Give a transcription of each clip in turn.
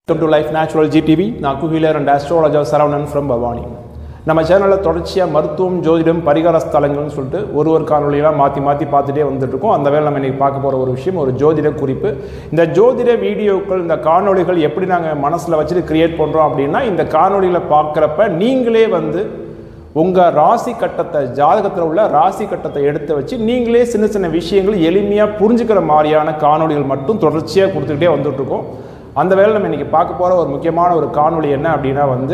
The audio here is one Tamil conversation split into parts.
Welcome to Life Natural GTV. நான் healer and astrologer Saravanan from Bhavani. நம்ம சேனலில் தொடர்ச்சியாக மருத்துவம், ஜோதிடம், பரிகார ஸ்தலங்கள்னு சொல்லிட்டு ஒரு காணொலியெல்லாம் மாற்றி பார்த்துட்டே வந்துட்டுருக்கோம். அந்த வேலை நம்ம இன்றைக்கி பார்க்க போகிற ஒரு விஷயம் ஒரு ஜோதிட குறிப்பு. இந்த ஜோதிட வீடியோக்கள், இந்த காணொலிகள் எப்படி நாங்கள் மனசில் வச்சுட்டு க்ரியேட் பண்ணுறோம் அப்படின்னா, இந்த காணொலிகளை பார்க்குறப்ப நீங்களே வந்து உங்கள் ராசி கட்டத்தை, ஜாதகத்தில் உள்ள ராசி கட்டத்தை எடுத்து வச்சு நீங்களே சின்ன சின்ன விஷயங்கள் எளிமையாக புரிஞ்சுக்கிற மாதிரியான காணொலிகள் மட்டும் தொடர்ச்சியாக கொடுத்துக்கிட்டே வந்துட்டுருக்கோம். அந்த வேலை நம்ம இன்றைக்கி பார்க்க போகிற ஒரு முக்கியமான ஒரு காணொலி என்ன அப்படின்னா வந்து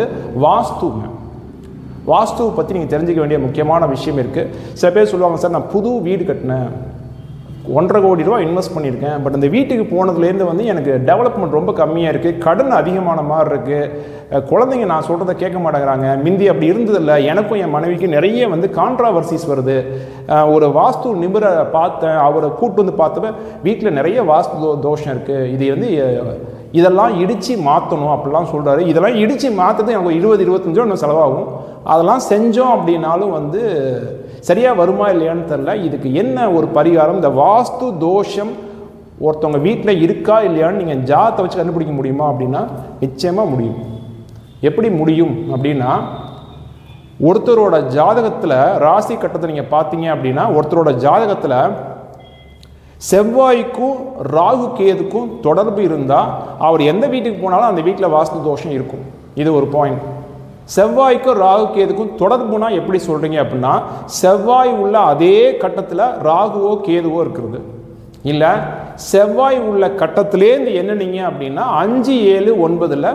வாஸ்துவை பற்றி நீங்கள் தெரிஞ்சுக்க வேண்டிய முக்கியமான விஷயம் இருக்குது. சில பேர் சொல்லுவாங்க, சார் நான் புது வீடு கட்டினேன், 1.5 கோடி ரூபா இன்வெஸ்ட் பண்ணியிருக்கேன், பட் அந்த வீட்டுக்கு போனதுலேருந்து வந்து எனக்கு டெவலப்மெண்ட் ரொம்ப கம்மியாக இருக்குது, கடன் அதிகமான மாதிரி இருக்குது, குழந்தைங்க நான் சொல்கிறத கேட்க மாட்டேங்கிறாங்க, மிந்தி அப்படி இருந்ததில்லை, எனக்கும் என் மனைவிக்கும் நிறைய வந்து கான்ட்ராவர்சிஸ் வருது, ஒரு வாஸ்து நிபுணரை பார்த்தேன், அவரை கூப்பிட்டு வந்து பார்த்தப்ப வீட்டில் நிறைய வாஸ்து தோஷம் இருக்குது, இது வந்து இதெல்லாம் இடித்து மாற்றணும் அப்படிலாம் சொல்கிறாரு. இதெல்லாம் இடித்து மாற்றுறது எனக்கு 20-25 ரூபா இன்னும் செலவாகும், அதெல்லாம் செஞ்சோம் அப்படின்னாலும் வந்து சரியாக வருமா இல்லையான்னு தெரில. இதுக்கு என்ன ஒரு பரிகாரம்? இந்த வாஸ்து தோஷம் ஒருத்தவங்க வீட்டில் இருக்கா இல்லையான்னு நீங்கள் ஜாதகத்தை வச்சு கண்டுபிடிக்க முடியுமா அப்படின்னா நிச்சயமாக முடியும். எப்படி முடியும் அப்படின்னா, ஒருத்தரோட ஜாதகத்தில் ராசி கட்டத்தை நீங்கள் பார்த்தீங்க அப்படின்னா, ஒருத்தரோட ஜாதகத்தில் செவ்வாய்க்கும் ராகு கேதுக்கும் தொடர்பு இருந்தால் அவர் எந்த வீட்டுக்கு போனாலும் அந்த வீட்டில் வாஸ்து தோஷம் இருக்கும். இது ஒரு பாயிண்ட். செவ்வாய்க்கும் ராகு கேதுக்கும் தொடர்புனா எப்படி சொல்கிறீங்க அப்படின்னா, செவ்வாய் உள்ள அதே கட்டத்தில் ராகுவோ கேதுவோ இருக்கிறது, இல்லை செவ்வாய் உள்ள கட்டத்திலேருந்து என்னன்னீங்க அப்படின்னா 5, 7, 9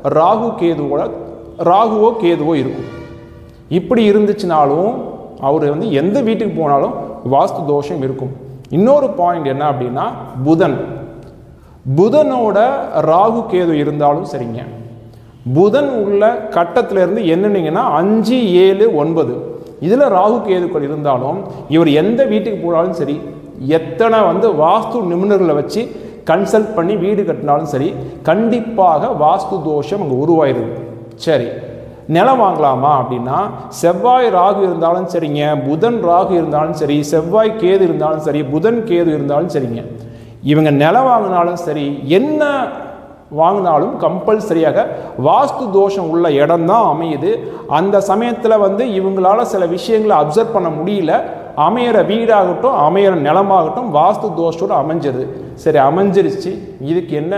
ராகுவோ கேதுவோ இருக்கும். இப்படி இருந்துச்சுனாலும் அவர் வந்து எந்த வீட்டுக்கு போனாலும் வாஸ்து தோஷம் இருக்கும். இன்னொரு பாயிண்ட் என்ன அப்படின்னா, புதனோட ராகு கேது இருந்தாலும் சரிங்க, புதன் உள்ள கட்டத்திலிருந்து என்னன்னீங்கன்னா 5, 7, 9 இதில் ராகு கேதுக்கள் இருந்தாலும் இவர் எந்த வீட்டுக்கு போனாலும் சரி, எத்தனை வந்து வாஸ்து நிபுணர்களை வச்சு கன்சல்ட் பண்ணி வீடு கட்டினாலும் சரி, கண்டிப்பாக வாஸ்து தோஷம் அங்கே உருவாயிருது. சரி, நிலம் வாங்கலாமா அப்படின்னா, செவ்வாய் ராகு இருந்தாலும் சரிங்க, புதன் ராகு இருந்தாலும் சரி, செவ்வாய் கேது இருந்தாலும் சரி, புதன் கேது இருந்தாலும் சரிங்க, இவங்க நிலம் வாங்கினாலும் சரி, என்ன வாங்கினாலும் கம்பல்சரியாக வாஸ்து தோஷம் உள்ள இடம் தான் அமையுது. அந்த சமயத்தில் வந்து இவங்களால சில விஷயங்களை அப்சர்வ் பண்ண முடியல, அமையிற வீடாகட்டும் அமையிற நிலமாகட்டும் வாஸ்து தோஷத்தோடு அமைஞ்சிருது. சரி, அமைஞ்சிருச்சு, இதுக்கு என்ன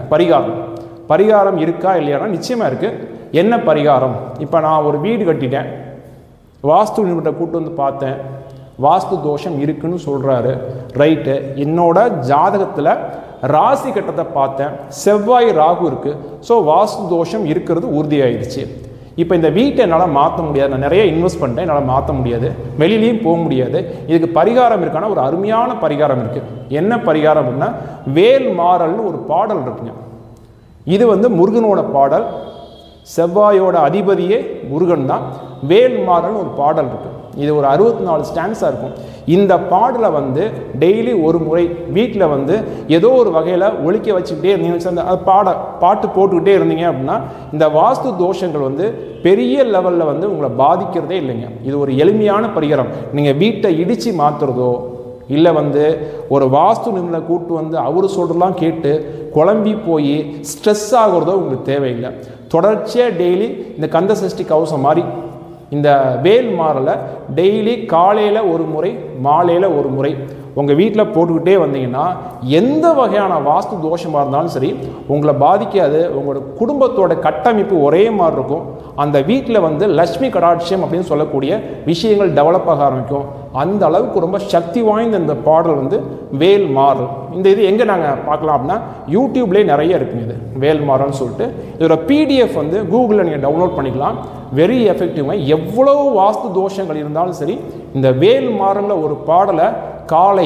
பரிகாரம் இருக்கா இல்லையானா நிச்சயமாக இருக்குது. என்ன பரிகாரம்? இப்போ நான் ஒரு வீடு கட்டிட்டேன், வாஸ்து நிபுணரை கூப்பிட்டு வந்து பார்த்தேன், வாஸ்து தோஷம் இருக்குன்னு சொல்கிறாரு, ரைட்டு. என்னோட ஜாதகத்தில் ராசி கட்டத்தை பார்த்தேன், செவ்வாய் ராகு இருக்குது, ஸோ வாஸ்து தோஷம் இருக்கிறது உறுதியாயிடுச்சு. இப்போ இந்த வீட்டை என்னால் மாற்ற முடியாது, நான் நிறைய இன்வெஸ்ட் பண்ணிட்டேன், என்னால் மாற்ற முடியாது, வெளியிலையும் போக முடியாது, இதுக்கு பரிகாரம் இருக்கான ஒரு அருமையான பரிகாரம் இருக்குது. என்ன பரிகாரம் அப்படின்னா, வேல் மாறல்னு ஒரு பாடல் இருக்குங்க. இது வந்து முருகனோட பாடல், செவ்வாயோட அதிபதியே முருகன் தான். வேல் மாறல்னு ஒரு பாடல் இருக்குது, இது ஒரு 64 ஸ்டான்ஸாக இருக்கும். இந்த பாடலை வந்து டெய்லி ஒரு முறை வீட்டில் வந்து ஏதோ ஒரு வகையில் ஒழிக்க வச்சுக்கிட்டே இருந்தீங்க, அந்த பாட்டு போட்டுக்கிட்டே இருந்தீங்க அப்படின்னா இந்த வாஸ்து தோஷங்கள் வந்து பெரிய லெவலில் வந்து உங்களை பாதிக்கிறதே இல்லைங்க. இது ஒரு எளிமையான பரிகாரம். நீங்கள் வீட்டை இடித்து மாற்றுறதோ, இல்லை வந்து ஒரு வாஸ்து நிபுணரை கூப்பிட்டு வந்து அவர் சொல்கிறலாம் கேட்டு குழம்பி போய் ஸ்ட்ரெஸ் ஆகிறதோ உங்களுக்கு தேவையில்லை. தொடர்ச்சியாக டெய்லி இந்த கந்த சஷ்டி கவசம் மாதிரி இந்த வேல் மாறலை டெய்லி காலையில் ஒரு முறை, மாலையில் ஒரு முறை உங்கள் வீட்டில் போட்டுக்கிட்டே வந்தீங்கன்னா எந்த வகையான வாஸ்து தோஷமாக இருந்தாலும் சரி உங்களை பாதிக்காது. உங்களோட குடும்பத்தோட கட்டமைப்பு ஒரே மாதிரி இருக்கும். அந்த வீட்டில் வந்து லக்ஷ்மி கடாட்சியம் அப்படின்னு சொல்லக்கூடிய விஷயங்கள் டெவலப் ஆக ஆரம்பிக்கும். அந்த அளவுக்கு ரொம்ப சக்தி வாய்ந்த இந்த பாடல் வந்து வேல் மாறல். இந்த இது எங்கே நாங்கள் பார்க்கலாம் அப்படின்னா, யூடியூப்லேயே நிறைய இருக்குங்க. இது வேல் மாறல்னு சொல்லிட்டு இதோட PDF வந்து கூகுளில் நீங்கள் டவுன்லோட் பண்ணிக்கலாம். வெரி எஃபெக்டிவாக எவ்வளோ வாஸ்து தோஷங்கள் இருந்தாலும் சரி, இந்த வேல் மாறலில் ஒரு பாடலை காலை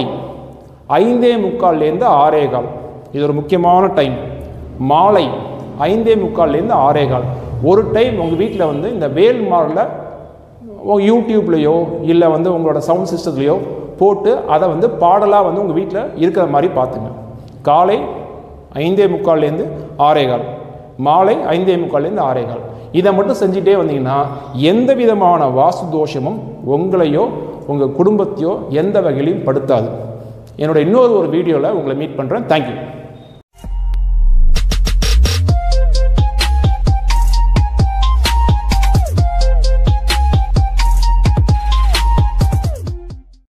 5:45 6:15 இது ஒரு முக்கியமான டைம், மாலை 5:45 6:15 ஒரு டைம் உங்கள் வீட்டில் வந்து இந்த வேல் மாறலை யூடியூப்லேயோ இல்லை வந்து உங்களோட சவுண்ட் சிஸ்டத்துலேயோ போட்டு அதை வந்து பாடலாக வந்து உங்கள் வீட்டில் இருக்கிற மாதிரி பார்த்துங்க. காலை 5:45 6:15, மாலை 5:45 6:15 இதை மட்டும் செஞ்சுட்டே வந்தீங்கன்னா எந்த விதமான வாஸ்து தோஷமும் உங்களையோ உங்கள் குடும்பத்தையோ எந்த வகையிலையும் படுத்தாது. என்னோட இன்னொரு வீடியோவில் உங்களை மீட் பண்ணுறேன். தேங்க்யூ.